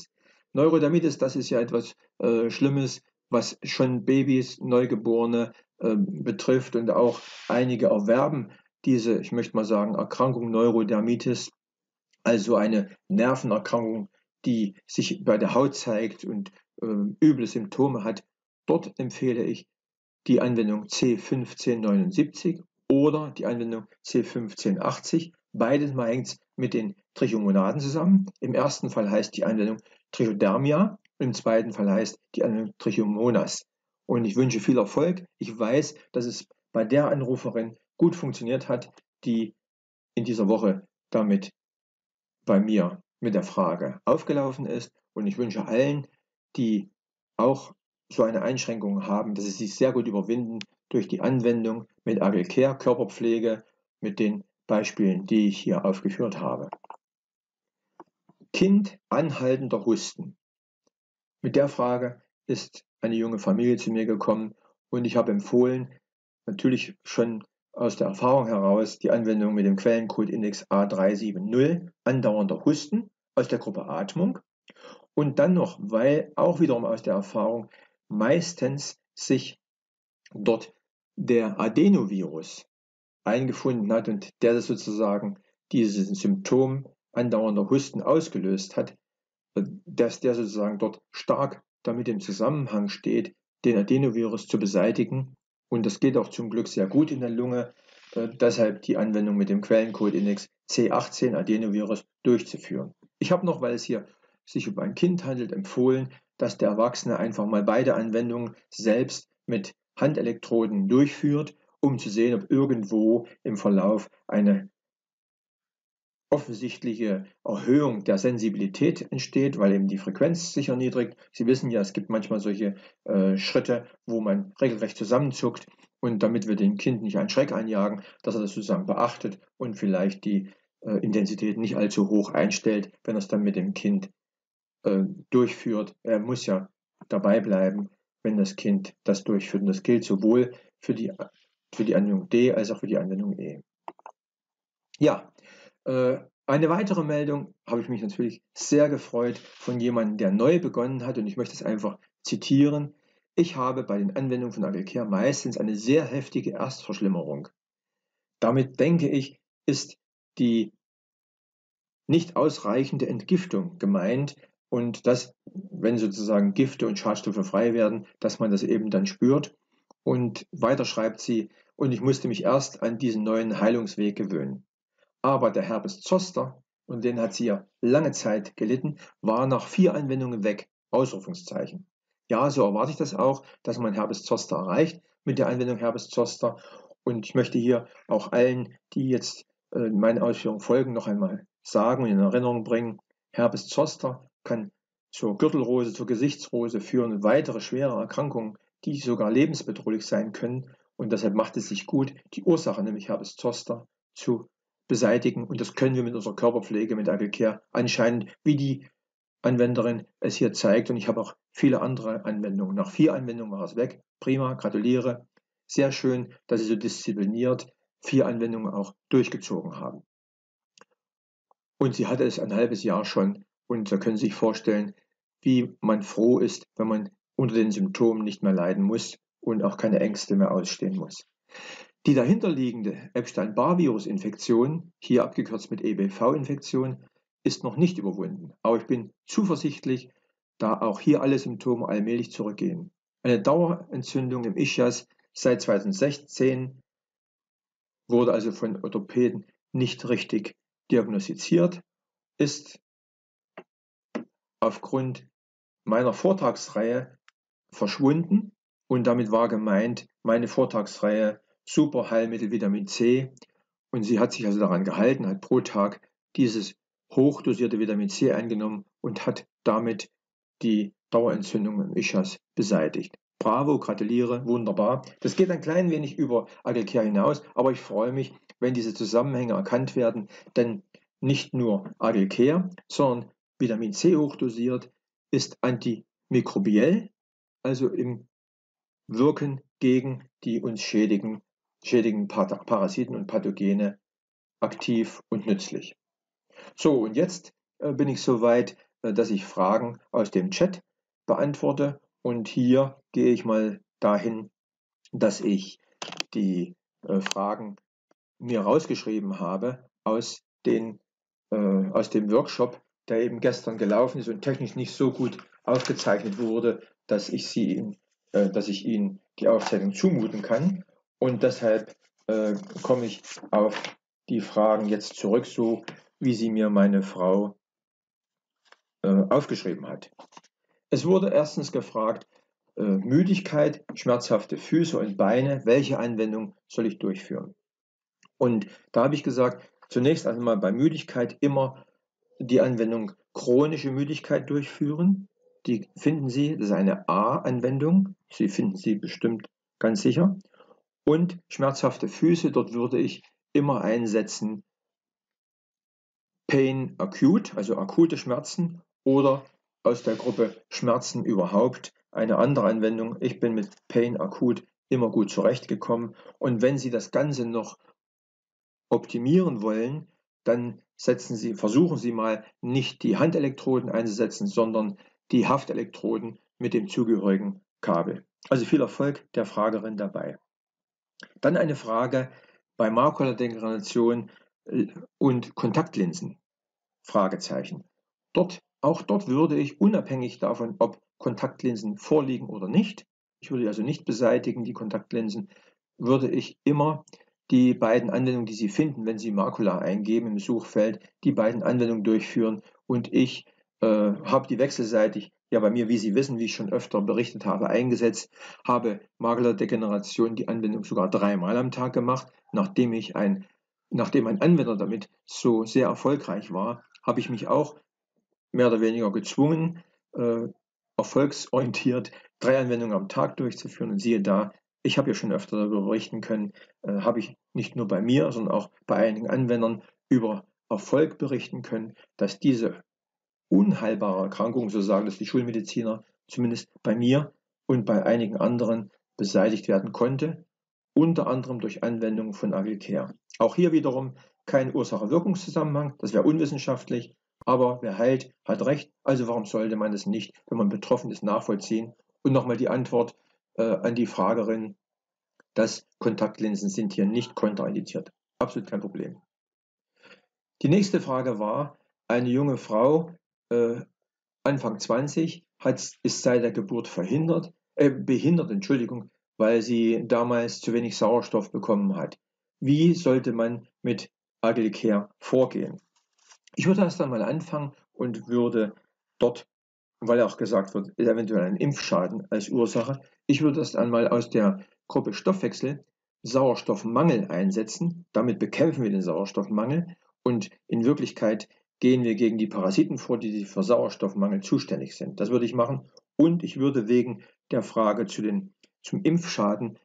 Neurodermitis, das ist ja etwas äh, Schlimmes, was schon Babys, Neugeborene äh, betrifft, und auch einige erwerben diese, ich möchte mal sagen, Erkrankung Neurodermitis, also eine Nervenerkrankung, die sich bei der Haut zeigt und äh, üble Symptome hat. Dort empfehle ich die Anwendung C fünfzehn neunundsiebzig oder die Anwendung C fünfzehn achtzig. Beides mal hängt mit den Trichomonaden zusammen. Im ersten Fall heißt die Anwendung Trichodermia und im zweiten Fall heißt die Anwendung Trichomonas. Und ich wünsche viel Erfolg. Ich weiß, dass es bei der Anruferin gut funktioniert hat, die in dieser Woche damit bei mir mit der Frage aufgelaufen ist. Und ich wünsche allen, die auch so eine Einschränkung haben, dass sie sich sehr gut überwinden durch die Anwendung mit Agelcare Körperpflege mit den Beispielen, die ich hier aufgeführt habe. Kind anhaltender Husten. Mit der Frage ist eine junge Familie zu mir gekommen und ich habe empfohlen, natürlich schon aus der Erfahrung heraus, die Anwendung mit dem Quellencode-Index A drei sieben null, andauernder Husten aus der Gruppe Atmung, und dann noch, weil auch wiederum aus der Erfahrung meistens sich dort der Adenovirus eingefunden hat und der sozusagen dieses Symptom andauernder Husten ausgelöst hat, dass der sozusagen dort stark damit im Zusammenhang steht, den Adenovirus zu beseitigen. Und das geht auch zum Glück sehr gut in der Lunge. Äh, deshalb die Anwendung mit dem Quellencode-Index C achtzehn Adenovirus durchzuführen. Ich habe noch, weil es hier sich um ein Kind handelt, empfohlen, dass der Erwachsene einfach mal beide Anwendungen selbst mit Handelektroden durchführt, um zu sehen, ob irgendwo im Verlauf eine offensichtliche Erhöhung der Sensibilität entsteht, weil eben die Frequenz sich erniedrigt. Sie wissen ja, es gibt manchmal solche äh, Schritte, wo man regelrecht zusammenzuckt, und damit wir dem Kind nicht einen Schreck einjagen, dass er das sozusagen beachtet und vielleicht die äh, Intensität nicht allzu hoch einstellt, wenn er es dann mit dem Kind äh, durchführt. Er muss ja dabei bleiben, wenn das Kind das durchführt. Und das gilt sowohl für die, für die Anwendung D als auch für die Anwendung E. Ja, äh, eine weitere Meldung habe ich mich natürlich sehr gefreut von jemandem, der neu begonnen hat, und ich möchte es einfach zitieren. Ich habe bei den Anwendungen von Agelcare meistens eine sehr heftige Erstverschlimmerung. Damit denke ich, ist die nicht ausreichende Entgiftung gemeint, und dass, wenn sozusagen Gifte und Schadstoffe frei werden, dass man das eben dann spürt. Und weiter schreibt sie, und ich musste mich erst an diesen neuen Heilungsweg gewöhnen. Aber der Herpes Zoster, und den hat sie ja lange Zeit gelitten, war nach vier Anwendungen weg. Ausrufungszeichen. Ja, so erwarte ich das auch, dass man Herpes Zoster erreicht mit der Anwendung Herpes Zoster. Und ich möchte hier auch allen, die jetzt äh, meinen Ausführungen folgen, noch einmal sagen und in Erinnerung bringen: Herpes Zoster kann zur Gürtelrose, zur Gesichtsrose führen und weitere schwere Erkrankungen, die sogar lebensbedrohlich sein können. Und deshalb macht es sich gut, die Ursache, nämlich Herpes Zoster, zu beseitigen. Und das können wir mit unserer Körperpflege, mit Agelcare anscheinend, wie die Anwenderin es hier zeigt. Und ich habe auch viele andere Anwendungen. Nach vier Anwendungen war es weg. Prima, gratuliere. Sehr schön, dass Sie so diszipliniert vier Anwendungen auch durchgezogen haben. Und sie hatte es ein halbes Jahr schon. Und da können Sie sich vorstellen, wie man froh ist, wenn man unter den Symptomen nicht mehr leiden muss und auch keine Ängste mehr ausstehen muss. Die dahinterliegende Epstein-Barr-Virus-Infektion, hier abgekürzt mit E B V-Infektion, ist noch nicht überwunden. Aber ich bin zuversichtlich, da auch hier alle Symptome allmählich zurückgehen. Eine Dauerentzündung im Ischias seit zweitausendsechzehn wurde also von Orthopäden nicht richtig diagnostiziert, ist aufgrund meiner Vortragsreihe verschwunden, und damit war gemeint meine Vortragsreihe Super Heilmittel Vitamin C, und sie hat sich also daran gehalten, hat pro Tag dieses hochdosierte Vitamin C eingenommen und hat damit die Dauerentzündung im Ischias beseitigt. Bravo, gratuliere, wunderbar. Das geht ein klein wenig über Agelcare hinaus, aber ich freue mich, wenn diese Zusammenhänge erkannt werden, denn nicht nur Agelcare, sondern Vitamin C hochdosiert ist antimikrobiell, also im Wirken gegen die uns schädigen, schädigen Parasiten und Pathogene aktiv und nützlich. So, und jetzt äh, bin ich soweit, dass ich Fragen aus dem Chat beantworte. Und hier gehe ich mal dahin, dass ich die äh, Fragen mir rausgeschrieben habe aus, den, äh, aus dem Workshop, der eben gestern gelaufen ist und technisch nicht so gut aufgezeichnet wurde, dass ich, sie, äh, dass ich Ihnen die Aufzeichnung zumuten kann. Und deshalb äh, komme ich auf die Fragen jetzt zurück, so wie sie mir meine Frau äh, aufgeschrieben hat. Es wurde erstens gefragt, äh, Müdigkeit, schmerzhafte Füße und Beine, welche Anwendung soll ich durchführen? Und da habe ich gesagt, zunächst einmal bei Müdigkeit immer die Anwendung chronische Müdigkeit durchführen. Die finden Sie, das ist eine A-Anwendung, Sie finden sie bestimmt ganz sicher. Und schmerzhafte Füße, dort würde ich immer einsetzen Pain Acute, also akute Schmerzen, oder aus der Gruppe Schmerzen überhaupt eine andere Anwendung. Ich bin mit Pain Acute immer gut zurechtgekommen. Und wenn Sie das Ganze noch optimieren wollen, dann setzen Sie, versuchen Sie mal nicht die Handelektroden einzusetzen, sondern die Haftelektroden mit dem zugehörigen Kabel. Also viel Erfolg der Fragerin dabei. Dann eine Frage bei Makuladegeneration und Kontaktlinsen. Fragezeichen. Dort, auch dort würde ich unabhängig davon, ob Kontaktlinsen vorliegen oder nicht, ich würde also nicht beseitigen, die Kontaktlinsen, würde ich immer die beiden Anwendungen, die Sie finden, wenn Sie Makula eingeben im Suchfeld, die beiden Anwendungen durchführen und ich äh, habe die wechselseitig, ja bei mir, wie Sie wissen, wie ich schon öfter berichtet habe, eingesetzt, habe Makuladegeneration die Anwendung sogar dreimal am Tag gemacht, nachdem ich ein, nachdem ein Anwender damit so sehr erfolgreich war, habe ich mich auch mehr oder weniger gezwungen, äh, erfolgsorientiert drei Anwendungen am Tag durchzuführen und siehe da, ich habe ja schon öfter darüber berichten können, äh, habe ich nicht nur bei mir, sondern auch bei einigen Anwendern über Erfolg berichten können, dass diese unheilbare Erkrankung, so sagen das die Schulmediziner, zumindest bei mir und bei einigen anderen beseitigt werden konnte, unter anderem durch Anwendung von Agilcare. Auch hier wiederum kein Ursache-Wirkungszusammenhang, das wäre unwissenschaftlich, aber wer heilt, hat recht, also warum sollte man es nicht, wenn man betroffen ist, nachvollziehen? Und nochmal die Antwort äh, an die Fragerin, dass Kontaktlinsen sind hier nicht kontraindiziert. Absolut kein Problem. Die nächste Frage war, eine junge Frau, äh, Anfang zwanzig, hat, ist seit der Geburt verhindert, äh, behindert, Entschuldigung, weil sie damals zu wenig Sauerstoff bekommen hat. Wie sollte man mit Agilcare vorgehen? Ich würde erst einmal anfangen und würde dort, weil auch gesagt wird, eventuell ein Impfschaden als Ursache, ich würde erst einmal aus der Gruppe Stoffwechsel Sauerstoffmangel einsetzen. Damit bekämpfen wir den Sauerstoffmangel und in Wirklichkeit gehen wir gegen die Parasiten vor, die für Sauerstoffmangel zuständig sind. Das würde ich machen. Und ich würde wegen der Frage zu den, zum Impfschaden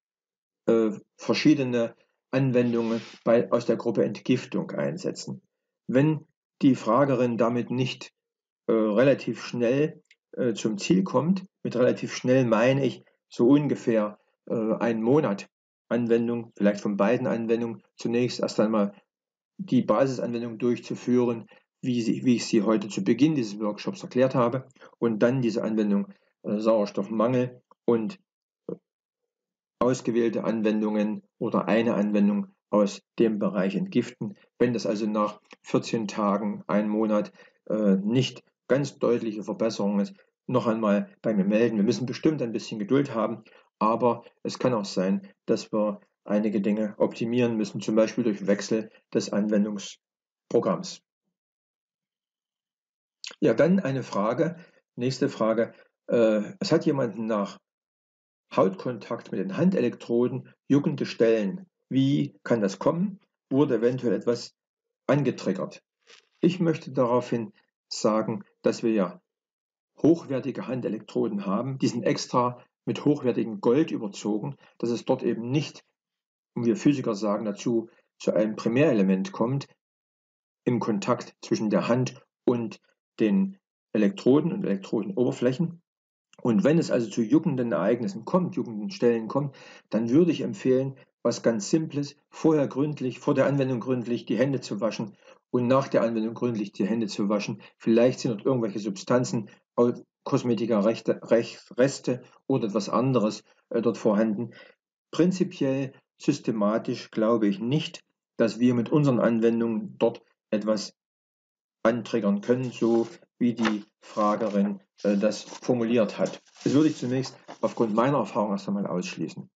äh, verschiedene Anwendungen bei, aus der Gruppe Entgiftung einsetzen. Wenn die Fragerin damit nicht äh, relativ schnell äh, zum Ziel kommt, mit relativ schnell meine ich so ungefähr äh, einen Monat Anwendung, vielleicht von beiden Anwendungen, zunächst erst einmal die Basisanwendung durchzuführen, wie, sie, wie ich sie heute zu Beginn dieses Workshops erklärt habe, und dann diese Anwendung äh, Sauerstoffmangel und ausgewählte Anwendungen oder eine Anwendung aus dem Bereich entgiften. Wenn das also nach vierzehn Tagen, einem Monat äh, nicht ganz deutliche Verbesserung ist, noch einmal bei mir melden. Wir müssen bestimmt ein bisschen Geduld haben, aber es kann auch sein, dass wir einige Dinge optimieren müssen, zum Beispiel durch Wechsel des Anwendungsprogramms. Ja, dann eine Frage, nächste Frage. Äh, es hat jemanden nach Hautkontakt mit den Handelektroden, juckende Stellen. Wie kann das kommen? Wurde eventuell etwas angetriggert? Ich möchte daraufhin sagen, dass wir ja hochwertige Handelektroden haben. Die sind extra mit hochwertigem Gold überzogen, dass es dort eben nicht, und wir Physiker sagen dazu, zu einem Primärelement kommt im Kontakt zwischen der Hand und den Elektroden und Elektrodenoberflächen. Und wenn es also zu juckenden Ereignissen kommt, juckenden Stellen kommt, dann würde ich empfehlen, was ganz Simples, vorher gründlich, vor der Anwendung gründlich die Hände zu waschen und nach der Anwendung gründlich die Hände zu waschen. Vielleicht sind dort irgendwelche Substanzen, Kosmetika-Reste oder etwas anderes äh, dort vorhanden. Prinzipiell, systematisch glaube ich nicht, dass wir mit unseren Anwendungen dort etwas antriggern können, so wie die Fragerin äh, das formuliert hat. Das würde ich zunächst aufgrund meiner Erfahrung erst einmal ausschließen.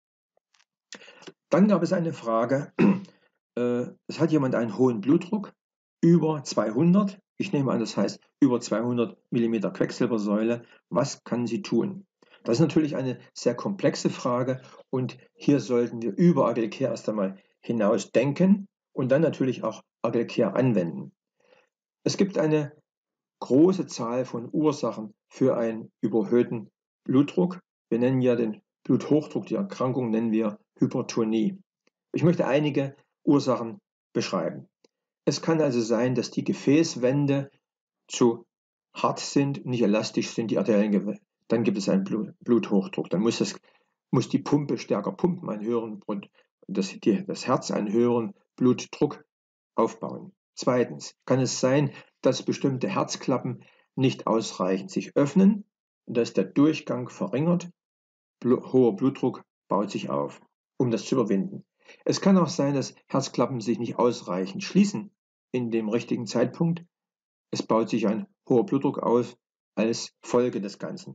Dann gab es eine Frage, äh, es hat jemand einen hohen Blutdruck, über zweihundert, ich nehme an, das heißt über zweihundert Millimeter Quecksilbersäule, was kann sie tun? Das ist natürlich eine sehr komplexe Frage und hier sollten wir über Agilcare erst einmal hinaus denken und dann natürlich auch Agilcare anwenden. Es gibt eine große Zahl von Ursachen für einen überhöhten Blutdruck. Wir nennen ja den Bluthochdruck, die Erkrankung nennen wir Hypertonie. Ich möchte einige Ursachen beschreiben. Es kann also sein, dass die Gefäßwände zu hart sind, nicht elastisch sind, die Arteriengewebe. Dann gibt es einen Bluthochdruck. Dann muss, das, muss die Pumpe stärker pumpen, einen höheren, das, die, das Herz einen höheren Blutdruck aufbauen. Zweitens kann es sein, dass bestimmte Herzklappen nicht ausreichend sich öffnen, dass der Durchgang verringert, hoher Blutdruck baut sich auf, um das zu überwinden. Es kann auch sein, dass Herzklappen sich nicht ausreichend schließen in dem richtigen Zeitpunkt. Es baut sich ein hoher Blutdruck auf als Folge des Ganzen.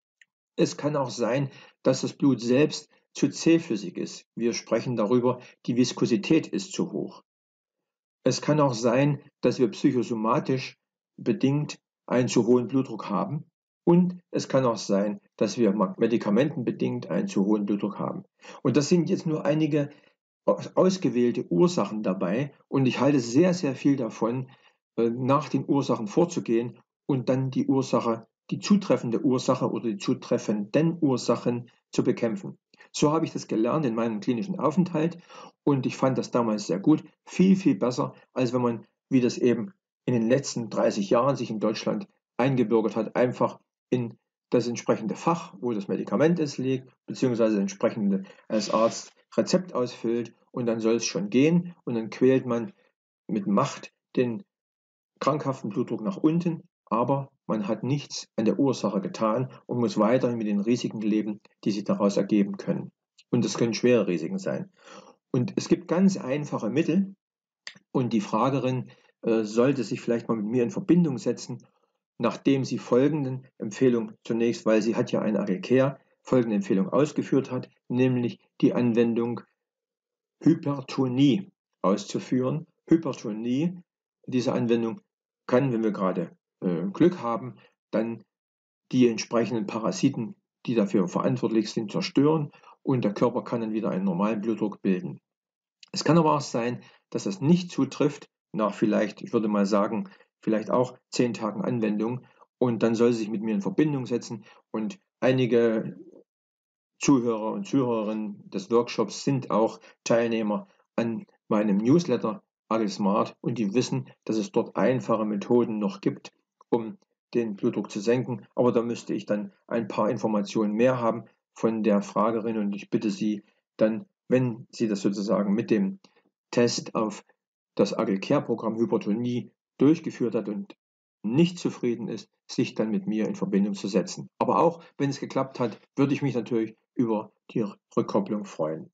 Es kann auch sein, dass das Blut selbst zu zähflüssig ist. Wir sprechen darüber, die Viskosität ist zu hoch. Es kann auch sein, dass wir psychosomatisch bedingt einen zu hohen Blutdruck haben. Und es kann auch sein, dass wir medikamentenbedingt einen zu hohen Blutdruck haben. Und das sind jetzt nur einige ausgewählte Ursachen dabei. Und ich halte sehr, sehr viel davon, nach den Ursachen vorzugehen und dann die Ursache, die zutreffende Ursache oder die zutreffenden Ursachen zu bekämpfen. So habe ich das gelernt in meinem klinischen Aufenthalt und ich fand das damals sehr gut, viel, viel besser, als wenn man, wie das eben in den letzten dreißig Jahren sich in Deutschland eingebürgert hat, einfach in das entsprechende Fach, wo das Medikament ist, liegt, beziehungsweise das entsprechende als Arzt Rezept ausfüllt und dann soll es schon gehen und dann quält man mit Macht den krankhaften Blutdruck nach unten, aber man hat nichts an der Ursache getan und muss weiterhin mit den Risiken leben, die sich daraus ergeben können. Und es können schwere Risiken sein. Und es gibt ganz einfache Mittel und die Fragerin äh, sollte sich vielleicht mal mit mir in Verbindung setzen, nachdem sie folgenden Empfehlung zunächst, weil sie hat ja eine Agilcare, folgende Empfehlung ausgeführt hat, nämlich die Anwendung Hypertonie auszuführen. Hypertonie, diese Anwendung kann, wenn wir gerade äh, Glück haben, dann die entsprechenden Parasiten, die dafür verantwortlich sind, zerstören und der Körper kann dann wieder einen normalen Blutdruck bilden. Es kann aber auch sein, dass das nicht zutrifft, nach vielleicht, ich würde mal sagen, vielleicht auch zehn Tagen Anwendung und dann soll sie sich mit mir in Verbindung setzen und einige Zuhörer und Zuhörerinnen des Workshops sind auch Teilnehmer an meinem Newsletter AgilSmart und die wissen, dass es dort einfache Methoden noch gibt, um den Blutdruck zu senken. Aber da müsste ich dann ein paar Informationen mehr haben von der Fragerin und ich bitte Sie dann, wenn sie das sozusagen mit dem Test auf das Agilcare-Programm Hypertonie durchgeführt hat und nicht zufrieden ist, sich dann mit mir in Verbindung zu setzen. Aber auch wenn es geklappt hat, würde ich mich natürlich über die Rückkopplung freuen.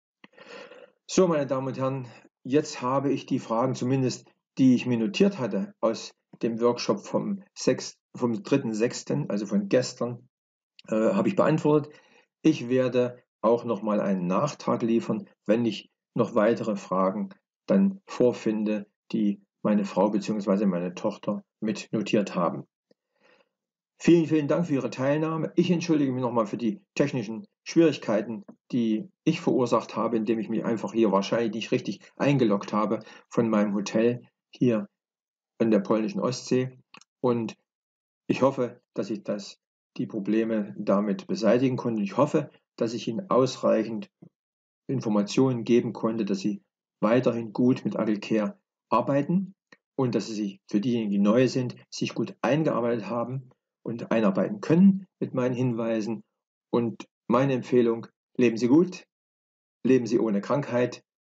So, meine Damen und Herren, jetzt habe ich die Fragen zumindest, die ich mir notiert hatte aus dem Workshop vom, vom dritten sechsten, also von gestern, äh, habe ich beantwortet. Ich werde auch nochmal einen Nachtrag liefern, wenn ich noch weitere Fragen dann vorfinde, die meine Frau bzw. meine Tochter mit notiert haben. Vielen, vielen Dank für Ihre Teilnahme. Ich entschuldige mich nochmal für die technischen Schwierigkeiten, die ich verursacht habe, indem ich mich einfach hier wahrscheinlich nicht richtig eingeloggt habe von meinem Hotel hier an der polnischen Ostsee. Und ich hoffe, dass ich das, die Probleme damit beseitigen konnte. Ich hoffe, dass ich Ihnen ausreichend Informationen geben konnte, dass Sie weiterhin gut mit Agilcare arbeiten und dass Sie sich für diejenigen, die neu sind, sich gut eingearbeitet haben und einarbeiten können mit meinen Hinweisen. Und meine Empfehlung, leben Sie gut, leben Sie ohne Krankheit